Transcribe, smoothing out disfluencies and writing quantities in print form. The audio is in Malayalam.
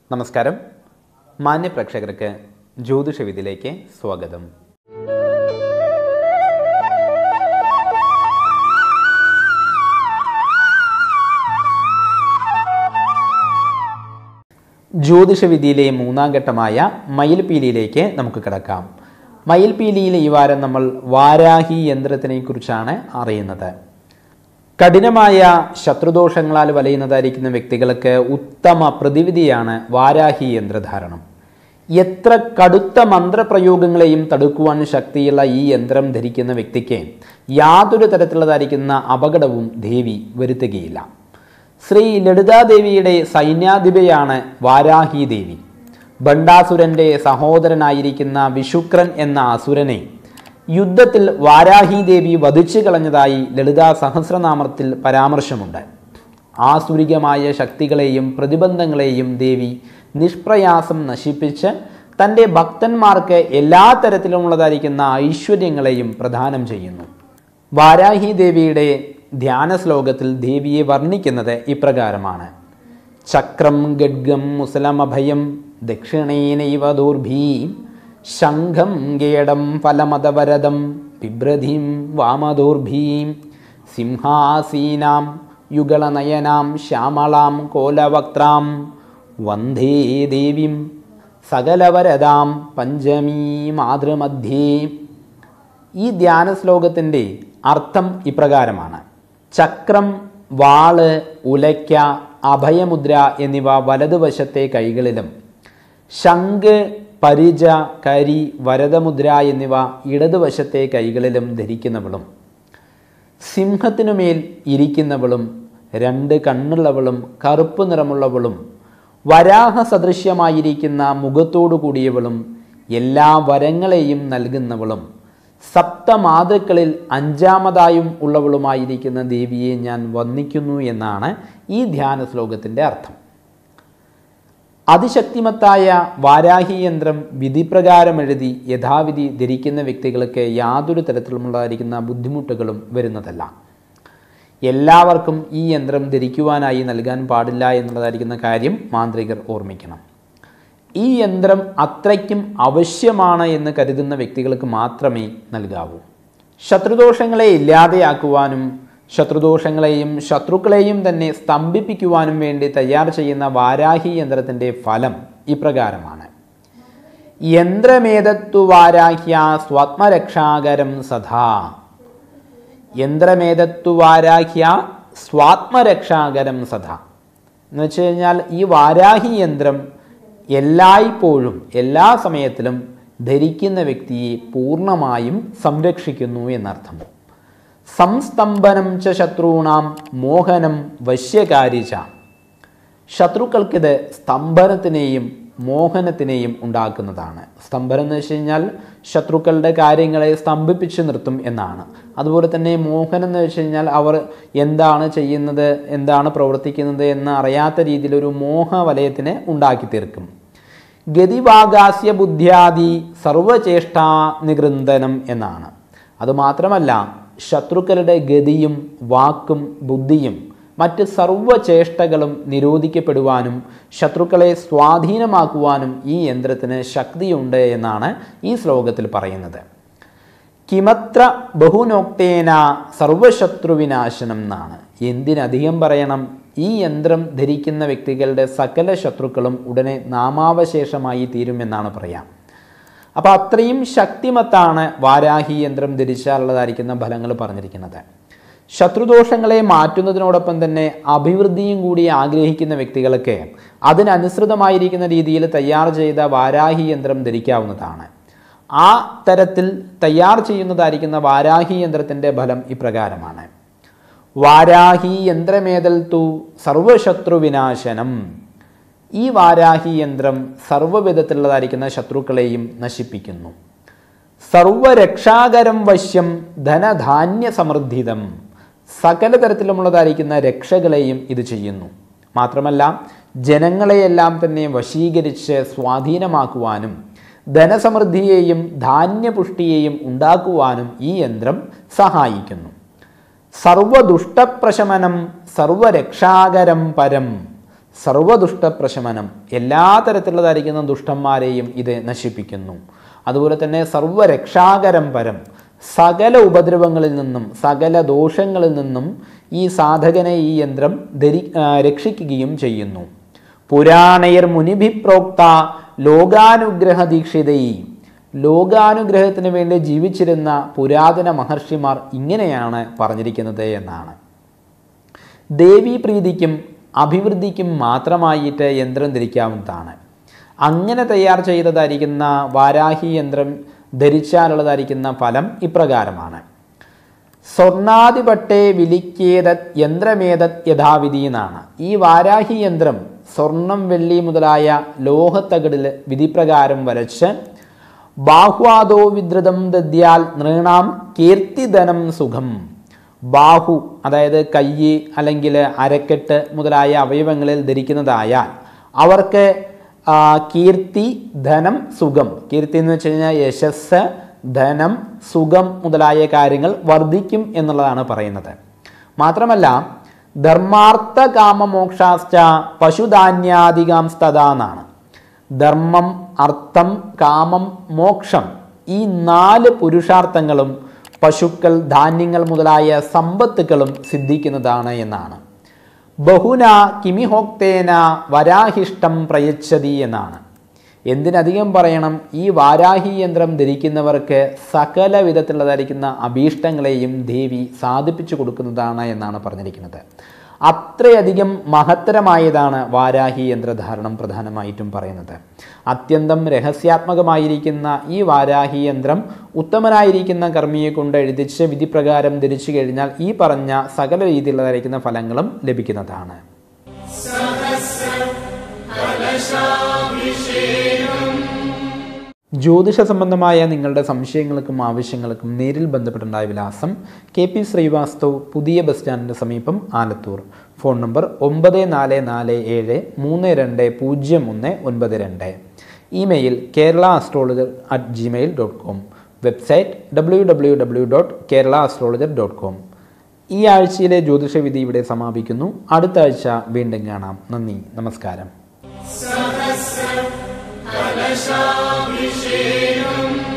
നമസ്കാരം. മാന്യ പ്രേക്ഷകർക്ക് ജ്യോതിഷവിധിയിലേക്ക് സ്വാഗതം. ജ്യോതിഷവിധിയിലെ മൂന്നാം ഘട്ടമായ മയിൽപീലിയിലേക്ക് നമുക്ക് കിടക്കാം. മയിൽപീലിയിൽ ഈ വാരം നമ്മൾ വാരാഹി യന്ത്രത്തിനെ കുറിച്ചാണ് അറിയുന്നത്. കഠിനമായ ശത്രുദോഷങ്ങളാൽ വലയുന്നതായിരിക്കുന്ന വ്യക്തികൾക്ക് ഉത്തമ പ്രതിവിധിയാണ് വാരാഹി യന്ത്രധാരണം. എത്ര കടുത്ത മന്ത്രപ്രയോഗങ്ങളെയും തടുക്കുവാൻ ശക്തിയുള്ള ഈ യന്ത്രം ധരിക്കുന്ന വ്യക്തിക്ക് യാതൊരു തരത്തിലുള്ളതായിരിക്കുന്ന അപകടവും ദേവി വരുത്തുകയില്ല. ശ്രീ ലളിതാദേവിയുടെ സൈന്യാധിപയാണ് വാരാഹി ദേവി. ബണ്ടാസുരൻ്റെ സഹോദരനായിരിക്കുന്ന വിശുക്രൻ എന്ന അസുരനെ യുദ്ധത്തിൽ വാരാഹി ദേവി വധിച്ചു കളഞ്ഞതായി ലളിതാ സഹസ്രനാമത്തിൽ പരാമർശമുണ്ട്. ആസുരികമായ ശക്തികളെയും പ്രതിബന്ധങ്ങളെയും ദേവി നിഷ്പ്രയാസം നശിപ്പിച്ച് തൻ്റെ ഭക്തന്മാർക്ക് എല്ലാ തരത്തിലുമുള്ളതായിരിക്കുന്ന ഐശ്വര്യങ്ങളെയും പ്രദാനം ചെയ്യുന്നു. വാരാഹി ദേവിയുടെ ധ്യാന ശ്ലോകത്തിൽ ദേവിയെ വർണ്ണിക്കുന്നത് ഇപ്രകാരമാണ്: ചക്രം ഗഡ്ഗം മുസലമഭയം ദക്ഷിണേനൈവ ദൂർഭീം ശംഖം ഗേടം ഫലമദവരദം ബിഭ്രതിം വാമദൂർഭീം സിംഹാസീനാം യുഗളനയനാം ശ്യാമളാം കോലവക്ത്രാം വന്ദേ ദേവീം സകലവരദാം പഞ്ചമീ മാതൃമധ്യേ. ഈ ധ്യാന ശ്ലോകത്തിൻ്റെ അർത്ഥം ഇപ്രകാരമാണ്: ചക്രം, വാള്, ഉലയ്ക്ക, അഭയമുദ്ര എന്നിവ വലതുവശത്തെ കൈകളിലും, ശംഖ്, പരിച, കരി, വരദമുദ്ര എന്നിവ ഇടതുവശത്തെ കൈകളിലും ധരിക്കുന്നവളും, സിംഹത്തിനുമേൽ ഇരിക്കുന്നവളും, 2 കണ്ണുള്ളവളും കറുപ്പ് നിറമുള്ളവളും വരാഹ സദൃശ്യമായിരിക്കുന്ന മുഖത്തോടു കൂടിയവളും എല്ലാ വരങ്ങളെയും നൽകുന്നവളും സപ്തമാതൃക്കളിൽ 5ാമതായും ഉള്ളവളുമായിരിക്കുന്ന ദേവിയെ ഞാൻ വന്ദിക്കുന്നു എന്നാണ് ഈ ധ്യാന ശ്ലോകത്തിൻ്റെ അർത്ഥം. അതിശക്തിമത്തായ വാരാഹി യന്ത്രം വിധിപ്രകാരം എഴുതി യഥാവിധി ധരിക്കുന്ന വ്യക്തികൾക്ക് യാതൊരു തരത്തിലുമുള്ളതായിരിക്കുന്ന ബുദ്ധിമുട്ടുകളും വരുന്നതല്ല. എല്ലാവർക്കും ഈ യന്ത്രം ധരിക്കുവാനായി നൽകാൻ പാടില്ല എന്നുള്ളതായിരിക്കുന്ന കാര്യം മാന്ത്രികർ ഓർമ്മിക്കണം. ഈ യന്ത്രം അത്രയ്ക്കും ആവശ്യമാണ് എന്ന് കരുതുന്ന വ്യക്തികൾക്ക് മാത്രമേ നൽകാവൂ. ശത്രുദോഷങ്ങളെ ഇല്ലാതെയാക്കുവാനും ശത്രുദോഷങ്ങളെയും ശത്രുക്കളെയും തന്നെ സ്തംഭിപ്പിക്കുവാനും വേണ്ടി തയ്യാർ ചെയ്യുന്ന വാരാഹി യന്ത്രത്തിൻ്റെ ഫലം ഇപ്രകാരമാണ്: യന്ത്രമേതത്തു വാരാഹ്യ സ്വാത്മരക്ഷാകരം സദാ. യന്ത്രമേതത്തു വാരാഹ്യ സ്വാത്മരക്ഷാകരം സദാ എന്ന് വെച്ച് കഴിഞ്ഞാൽ ഈ വാരാഹി യന്ത്രം എല്ലായ്പ്പോഴും എല്ലാ സമയത്തിലും ധരിക്കുന്ന വ്യക്തിയെ പൂർണ്ണമായും സംരക്ഷിക്കുന്നു എന്നർത്ഥം. സംസ്തംഭനം ച ശത്രുണാം മോഹനം വശ്യകാരി ച. ശത്രുക്കൾക്കിത് സ്തംഭനത്തിനെയും മോഹനത്തിനെയും ഉണ്ടാക്കുന്നതാണ്. സ്തംഭനം എന്ന് വെച്ച് കഴിഞ്ഞാൽ ശത്രുക്കളുടെ കാര്യങ്ങളെ സ്തംഭിപ്പിച്ച് നിർത്തും എന്നാണ്. അതുപോലെ തന്നെ മോഹനം എന്ന് വെച്ച് കഴിഞ്ഞാൽ അവർ എന്താണ് ചെയ്യുന്നത്, എന്താണ് പ്രവർത്തിക്കുന്നത് എന്ന് അറിയാത്ത രീതിയിലൊരു മോഹവലയത്തിനെ ഉണ്ടാക്കി തീർക്കും. ഗതിവാഗാസ്യ ബുദ്ധ്യാദി സർവചേഷ്ടാ നികൃന്ദനം എന്നാണ്. അതുമാത്രമല്ല, ശത്രുക്കളുടെ ഗതിയും വാക്കും ബുദ്ധിയും മറ്റ് സർവചേഷ്ടകളും നിരോധിക്കപ്പെടുവാനും ശത്രുക്കളെ സ്വാധീനമാക്കുവാനും ഈ യന്ത്രത്തിന് ശക്തിയുണ്ട് എന്നാണ് ഈ ശ്ലോകത്തിൽ പറയുന്നത്. കിമത്ര ബഹുനോക്തേന സർവശത്രുവിനാശനം എന്നാണ്. എന്തിനധികം പറയണം, ഈ യന്ത്രം ധരിക്കുന്ന വ്യക്തികളുടെ സകല ശത്രുക്കളും ഉടനെ നാമാവശേഷമായി തീരുമെന്നാണ് പറയാം. അപ്പോൾ അത്രയും ശക്തിമത്താണ് വാരാഹി യന്ത്രം ധരിച്ചാലുള്ളതായിരിക്കുന്ന ഫലങ്ങൾ പറഞ്ഞിരിക്കുന്നത്. ശത്രുദോഷങ്ങളെ മാറ്റുന്നതിനോടൊപ്പം തന്നെ അഭിവൃദ്ധിയും കൂടി ആഗ്രഹിക്കുന്ന വ്യക്തികൾക്ക് അതിനനുസൃതമായിരിക്കുന്ന രീതിയിൽ തയ്യാർ ചെയ്ത വാരാഹി യന്ത്രം ധരിക്കാവുന്നതാണ്. ആ തരത്തിൽ തയ്യാർ ചെയ്യുന്നതായിരിക്കുന്ന വാരാഹി യന്ത്രത്തിൻ്റെ ഫലം ഇപ്രകാരമാണ്: വാരാഹി യന്ത്രമേതൽ തു സർവശത്രുവിനാശനം. ഈ വാരാഹി യന്ത്രം സർവ്വവിധത്തിലുള്ളതായിരിക്കുന്ന ശത്രുക്കളെയും നശിപ്പിക്കുന്നു. സർവരക്ഷാകരം വശ്യം ധനധാന്യ സമൃദ്ധിതം. സകല തരത്തിലുമുള്ളതായിരിക്കുന്ന രക്ഷകളെയും ഇത് ചെയ്യുന്നു. മാത്രമല്ല, ജനങ്ങളെയെല്ലാം തന്നെ വശീകരിച്ച് സ്വാധീനമാക്കുവാനും ധനസമൃദ്ധിയെയും ധാന്യപുഷ്ടിയെയും ഉണ്ടാക്കുവാനും ഈ യന്ത്രം സഹായിക്കുന്നു. സർവദുഷ്ടപ്രശമനം സർവരക്ഷാകരം പരം. സർവ്വദുഷ്ടപ്രശമനം, എല്ലാ തരത്തിലുള്ളതായിരിക്കുന്ന ദുഷ്ടന്മാരെയും ഇത് നശിപ്പിക്കുന്നു. അതുപോലെ തന്നെ സർവ്വരക്ഷാകരം പരം, സകല ഉപദ്രവങ്ങളിൽ നിന്നും സകല ദോഷങ്ങളിൽ നിന്നും ഈ സാധകനെ ഈ യന്ത്രം രക്ഷിക്കുകയും ചെയ്യുന്നു. പുരാണയർ മുനിഭിപ്രോക്ത ലോകാനുഗ്രഹ ദീക്ഷിതൈ, ലോകാനുഗ്രഹത്തിന് വേണ്ടി ജീവിച്ചിരുന്ന പുരാതന മഹർഷിമാർ ഇങ്ങനെയാണ് പറഞ്ഞിരിക്കുന്നത് എന്നാണ്. ദേവീപ്രീതിക്കും അഭിവൃദ്ധിക്കും മാത്രമായിട്ട് യന്ത്രം ധരിക്കാവുന്നതാണ്. അങ്ങനെ തയ്യാർ ചെയ്തതായിരിക്കുന്ന വാരാഹി യന്ത്രം ധരിച്ചാലുള്ളതായിരിക്കുന്ന ഫലം ഇപ്രകാരമാണ്. സ്വർണാധിപട്ടെ വിലിക്കേതത് യന്ത്രമേതത് യഥാവിധി എന്നാണ്. ഈ വാരാഹി യന്ത്രം സ്വർണം, വെള്ളി മുതലായ ലോഹത്തകിടിൽ വിധിപ്രകാരം വരച്ച് ബാഹ്വാദോ വിദ്രുതം ദദ്യാൽ നൃണാം കീർത്തിധനം സുഖം, ബാഹു അതായത് കയ്യ് അല്ലെങ്കിൽ അരക്കെട്ട് മുതലായ അവയവങ്ങളിൽ ധരിക്കുന്നതായാൽ അവർക്ക് കീർത്തി, ധനം, സുഖം. കീർത്തി എന്ന് വെച്ച് കഴിഞ്ഞാൽ യശസ്, ധനം, സുഖം മുതലായ കാര്യങ്ങൾ വർദ്ധിക്കും എന്നുള്ളതാണ് പറയുന്നത്. മാത്രമല്ല ധർമാർത്ഥ കാമ മോക്ഷാശ്ച പശുധാന്യാധികാംസ്തത എന്നാണ്. ധർമ്മം, അർത്ഥം, കാമം, മോക്ഷം ഈ 4 പുരുഷാർത്ഥങ്ങളും പശുക്കൾ, ധാന്യങ്ങൾ മുതലായ സമ്പത്തുക്കളും സിദ്ധിക്കുന്നതാണ് എന്നാണ്. ബഹുന കിമിഹോക്തേന വരാഹിഷ്ടം പ്രയച്ഛതി എന്നാണ്. എന്തിനധികം പറയണം, ഈ വാരാഹി യന്ത്രം ധരിക്കുന്നവർക്ക് സകല വിധത്തിലുള്ളതായിരിക്കുന്ന അഭീഷ്ടങ്ങളെയും ദേവി സാധിപ്പിച്ചു കൊടുക്കുന്നതാണ് എന്നാണ് പറഞ്ഞിരിക്കുന്നത്. അത്രയധികം മഹത്തരമായതാണ് വാരാഹി യന്ത്രധാരണം പ്രധാനമായിട്ടും പറയുന്നത്. അത്യന്തം രഹസ്യാത്മകമായിരിക്കുന്ന ഈ വാരാഹി യന്ത്രം ഉത്തമനായിരിക്കുന്ന കർമ്മിയെ കൊണ്ട് എഴുതിച്ച് വിധിപ്രകാരം ധരിച്ചു കഴിഞ്ഞാൽ ഈ പറഞ്ഞ സകല രീതിയിലുള്ളതായിരിക്കുന്ന ഫലങ്ങളും ലഭിക്കുന്നതാണ്. ജ്യോതിഷ സംബന്ധമായ നിങ്ങളുടെ സംശയങ്ങൾക്കും ആവശ്യങ്ങൾക്കും നേരിൽ ബന്ധപ്പെട്ടുണ്ടായ വിലാസം KP ശ്രീവാസ്തവ്, പുതിയ ബസ് സ്റ്റാൻഡിന് സമീപം, Alathur. Phone number 9447320192. Email kerala-astrologer@gmail.com. Website www.kerala-astrologer.com. ഈ ആഴ്ചയിലെ ജ്യോതിഷവിധി ഇവിടെ സമാപിക്കുന്നു. അടുത്ത ആഴ്ച വീണ്ടും കാണാം. നന്ദി, നമസ്കാരം.